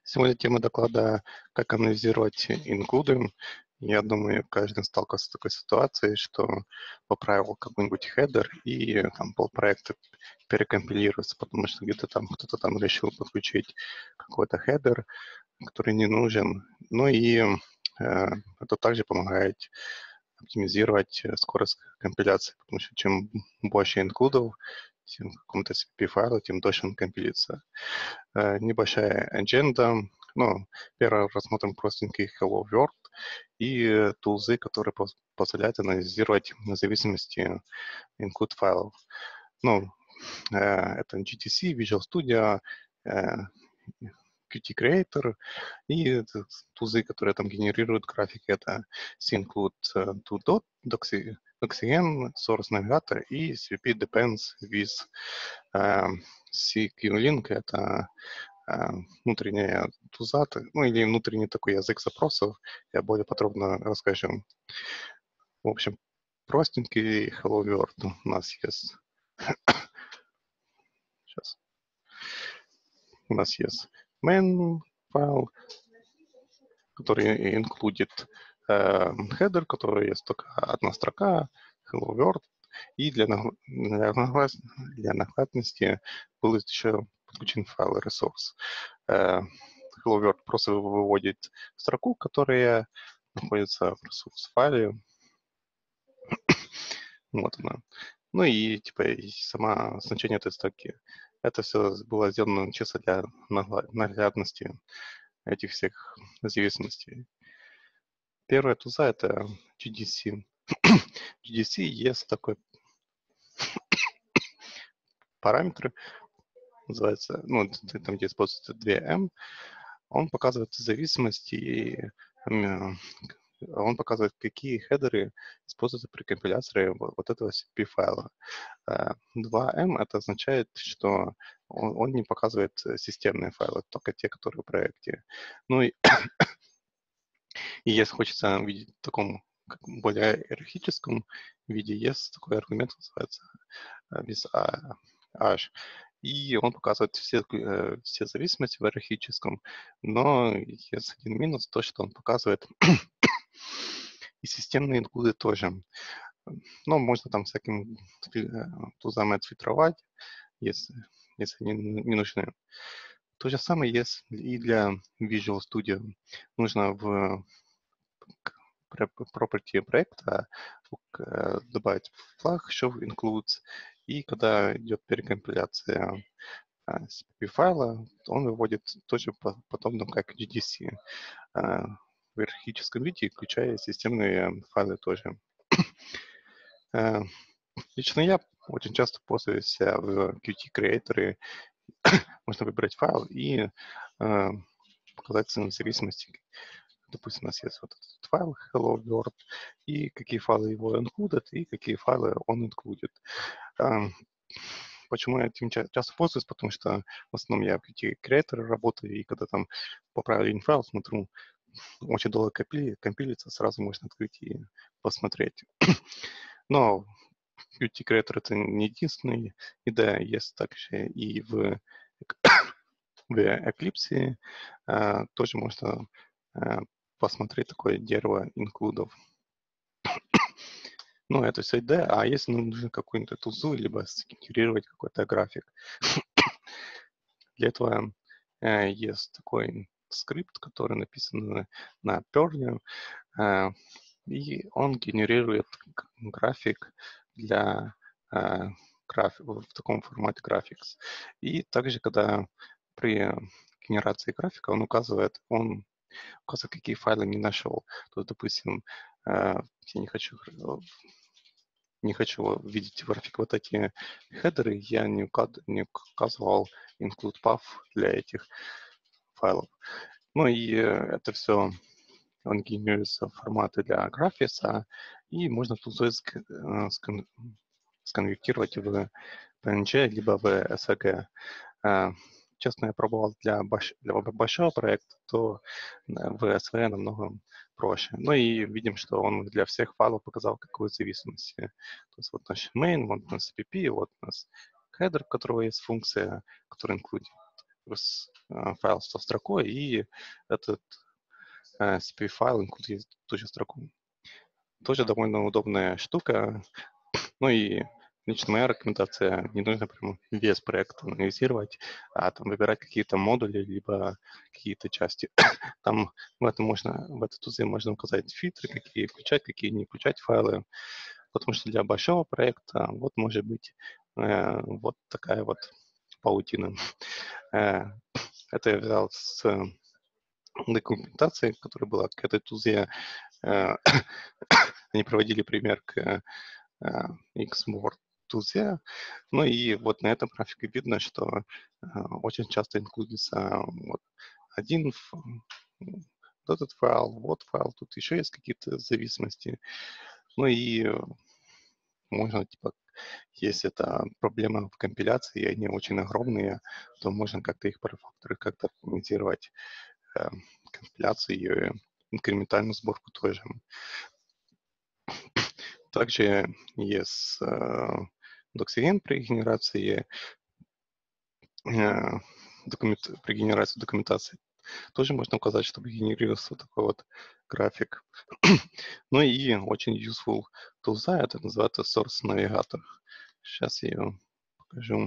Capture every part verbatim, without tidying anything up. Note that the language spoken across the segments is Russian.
Сегодня тема доклада «Как анализировать инклюды». Я думаю, каждый сталкивался с такой ситуацией, что поправил какой-нибудь хедер, и там полпроекта перекомпилируется, потому что где-то там кто-то там решил подключить какой-то хедер, который не нужен. Ну и э, это также помогает оптимизировать скорость компиляции, потому что чем больше инклюдов, тем в каком-то си пи пи-файле, тем дольше он компилится. Э, небольшая адженда. Ну, первое рассмотрим простенький Hello World и тулзы, которые пос- позволяют анализировать зависимости include файлов. Ну, э, это джи ти си, Visual Studio, э, кью ти Creator и это тулзы, которые там генерируют графики. Это CincludeTwo Dot, Doxy, Doxygen, Source Navigator и CppDepend with э, CQLink. Это э, внутренняя туза, ну или внутренний такой язык запросов. Я более подробно расскажу. В общем, простенький Hello World у нас есть. Сейчас. У нас есть main файл, который инклюдит э, header, который есть только одна строка, Hello World. И для, для, для наглядности был еще подключен файл resource. Э, Hello World просто выводит строку, которая находится в ресурс файле. Вот она. Ну и типа и сама значение этой строки. Это все было сделано чисто для наглядности этих всех зависимостей. Первая туза это джи ди си. джи ди си есть такой параметр, называется, ну, там где используется две эм, он показывает зависимости и он показывает, какие хедеры используются при компиляции вот этого си пи пи-файла. два эм это означает, что он, он не показывает системные файлы, только те, которые в проекте. Ну и, и если хочется видеть в таком как более иерархическом виде, есть такой аргумент, называется без H. И он показывает все, э, все зависимости в иерархическом, но есть один минус, то, что он показывает и системные инклюды тоже. Но можно там всяким тузам отфильтровать, если, если они не нужны. То же самое есть и для Visual Studio. Нужно в property проекта добавить флаг show includes, и когда идет перекомпиляция си пи пи-файла, он выводит тоже подобно как джи ди си в иерархическом виде, включая системные файлы тоже. Лично я очень часто пользуюсь в кью ти Creator. Можно выбрать файл и э, показать зависимости. Допустим, у нас есть вот этот файл Hello World, и какие файлы его included, и какие файлы он included. Э, почему я этим часто пользуюсь? Потому что в основном я в кью ти Creator работаю, и когда там поправили файл, смотрю, очень долго компили, компилится, сразу можно открыть и посмотреть. Но кью ти Creator это не единственный, и да, есть также и в, в Eclipse а, тоже можно а, посмотреть такое дерево инклюдов. Ну, это все I D, а если нужно какую-нибудь тулзу, либо сгенерировать какой-то график. Для этого э, есть такой скрипт, который написан на Perl, э, и он генерирует график для э, граф... в таком формате graphics. И также, когда при генерации графика он указывает, он указывает, какие файлы не нашел. То есть, допустим, э, я не хочу не хочу видеть в графике вот эти хедеры, я не, указ... не указывал include path для этих файлов. Ну и это все, он генерируется в форматы для графиса, и можно тут скон... сконвертировать в пи эн джи либо в эс ви джи. Честно, я пробовал для, больш... для большого проекта, то в эс ви джи намного проще. Ну и видим, что он для всех файлов показал какую зависимость. То есть вот наш main, вот у нас си пи пи, вот у нас header, у которого есть функция, которая include файл со строкой, и этот си пи-файл инклюдирует ту же строку. Тоже довольно удобная штука. Ну и лично моя рекомендация: не нужно прям весь проект анализировать, а там выбирать какие-то модули, либо какие-то части. Там в этом можно, в этой тузе можно указать фильтры, какие включать, какие не включать файлы. Потому что для большого проекта вот может быть э, вот такая вот паутина. Э, это я взял с документации, которая была к этой тузе. Э, они проводили пример к Xmore тузе. Ну и вот на этом графике видно, что э, очень часто инклюдится вот один ф- вот этот файл, вот файл, тут еще есть какие-то зависимости. Ну и можно, типа, если это проблема в компиляции, и они очень огромные, то можно как-то их по факторы как-то комментировать, э, компиляцию и инкрементальную сборку тоже. Также есть э, Doxygen при генерации, э, документ, при генерации документации. Тоже можно указать, чтобы генерировался вот такой вот график. Ну и очень useful тулза, это называется Source Navigator. Сейчас я ее покажу.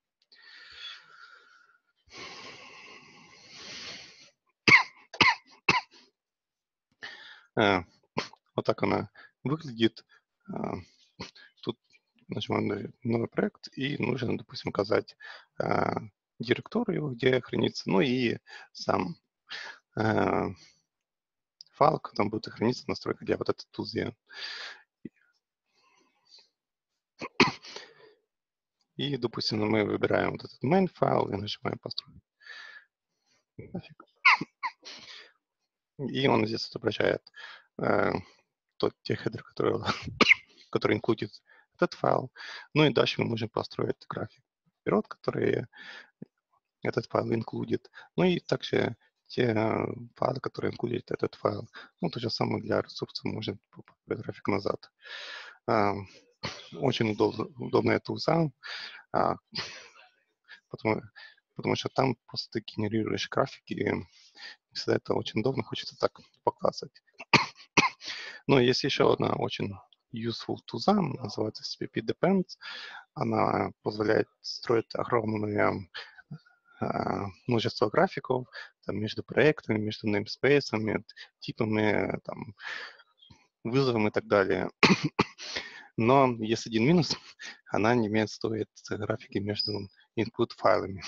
Э, вот так она выглядит. Э, тут нажимаем на новый проект, и нужно, допустим, указать э, директорию, где хранится, ну и сам э, файл, там будет храниться настройка для вот этой тулзы. И, допустим, мы выбираем вот этот main файл и нажимаем построить. И он здесь отображает э, тот те хедеры, которые, которые инклюдит этот файл. Ну и дальше мы можем построить график вперед, который этот файл инклюдит. Ну и также те файлы, которые инклюдит этот файл. Ну, то же самое для ресурсов, можно построить график назад. А, очень удобно, удобная тулза, а, потому, потому что там просто ты генерируешь графики, и всегда это очень удобно, хочется так показывать. Но есть еще одна очень useful тулза, называется CppDepend. Она позволяет строить огромное а, множество графиков там, между проектами, между namespace'ами, типами, там, вызовом и так далее. Но есть один минус, она не умеет строить графики между input-файлами.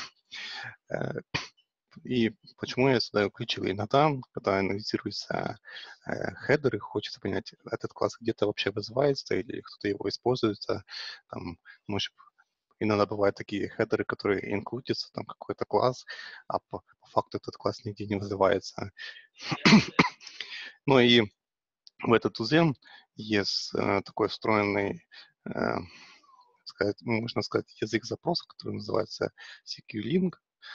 И почему я сюда включил? Иногда, когда анализируются э, хедеры, хочется понять, этот класс где-то вообще вызывается или кто-то его использует. Там, может, иногда бывают такие хедеры, которые инклюдятся, там какой-то класс, а по, по факту этот класс нигде не вызывается. Ну и в этот тузе есть э, такой встроенный, э, сказать, можно сказать, язык запроса, который называется CQLink.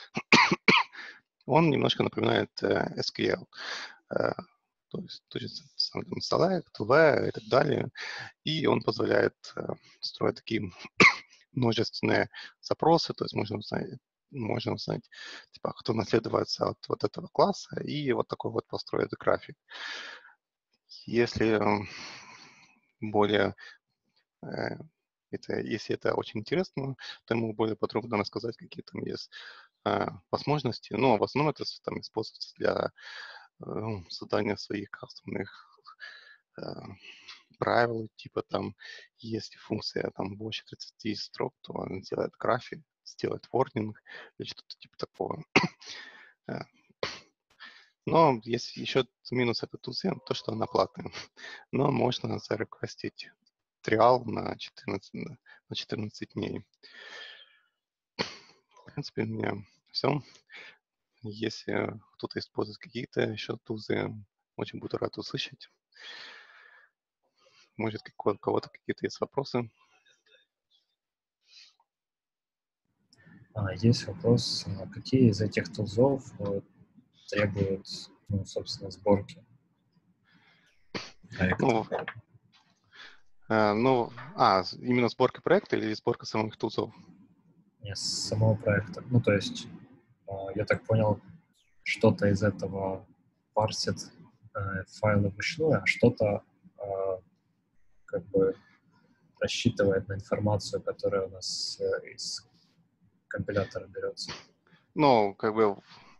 Он немножко напоминает э, эс кью эль. Э, то есть, то есть сам там select, v и так далее. И он позволяет э, строить такие множественные запросы, то есть можно узнать, можно узнать, типа, кто наследуется от вот этого класса, и вот такой вот построить график. Если э, более э, это, если это очень интересно, то ему более подробно рассказать, какие там есть э, возможности. Но в основном это там используется для э, создания своих кастомных э, правил, типа там, если функция там больше тридцати строк, то она делает график, сделает ворнинг или что-то типа такого. Но есть еще минус этой тулзы, то, что она платная. Но можно зареквестить триал на четырнадцать, на четырнадцать дней. В принципе, у меня все. Если кто-то использует какие-то еще тулзы, очень буду рад услышать. Может, у кого-то какие-то есть вопросы? А, есть вопрос, какие из этих тулзов требуют, ну, собственно, сборки проекта? Ну, э, ну, а, именно сборка проекта или сборка самих тулзов? Нет, самого проекта. Ну, то есть Я так понял, что-то из этого парсит файлы вручную, а что-то как бы рассчитывает на информацию, которая у нас из компилятора берется. Ну, как бы...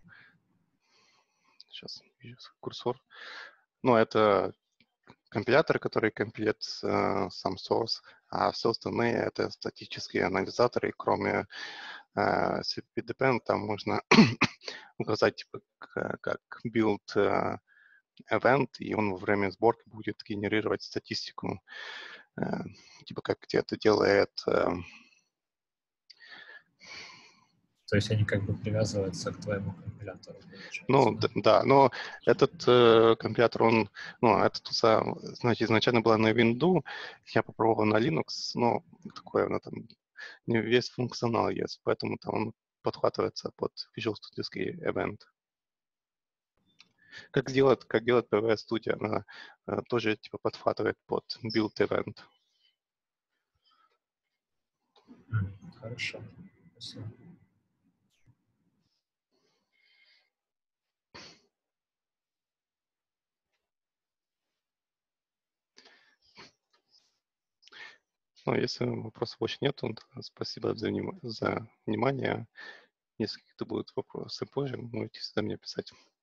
Сейчас вижу курсор. Ну, это компилятор, который компилирует э, сам source, а все остальные — это статические анализаторы. Кроме э, CppDepend, там можно указать, типа, как, как build э, event, и он во время сборки будет генерировать статистику, э, типа как это делает... Э, То есть они как бы привязываются к твоему компилятору, получается. Ну, Да? да, но этот э, компилятор, он, ну, этот, значит, изначально была на Windows, я попробовал на Linux, но такое, она там, не весь функционал есть, поэтому там он подхватывается под Visual Studio Event. Как делает, как делает пи ви эс Studio, она э, тоже типа подхватывает под Build Event. Mm, хорошо, спасибо. Ну, если вопросов больше нет, то спасибо за, вним... за внимание. Если какие-то будут вопросы позже, можете всегда мне писать.